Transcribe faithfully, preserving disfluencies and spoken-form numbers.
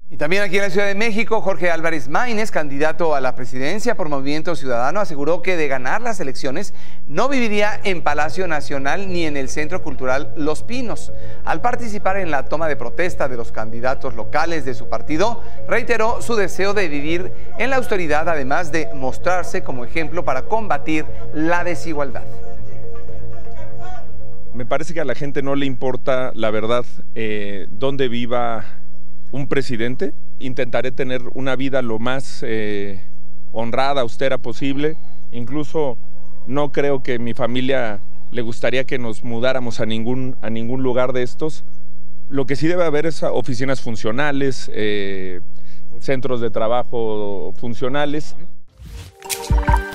Y también aquí en la Ciudad de México, Jorge Álvarez Maínez, candidato a la presidencia por Movimiento Ciudadano, aseguró que de ganar las elecciones no viviría en Palacio Nacional ni en el Centro Cultural Los Pinos. Al participar en la toma de protesta de los candidatos locales de su partido, reiteró su deseo de vivir en la austeridad, además de mostrarse como ejemplo para combatir la desigualdad. Me parece que a la gente no le importa, la verdad, eh, dónde viva un presidente. Intentaré tener una vida lo más eh, honrada, austera posible. Incluso no creo que mi familia le gustaría que nos mudáramos a ningún, a ningún lugar de estos. Lo que sí debe haber es oficinas funcionales, eh, centros de trabajo funcionales.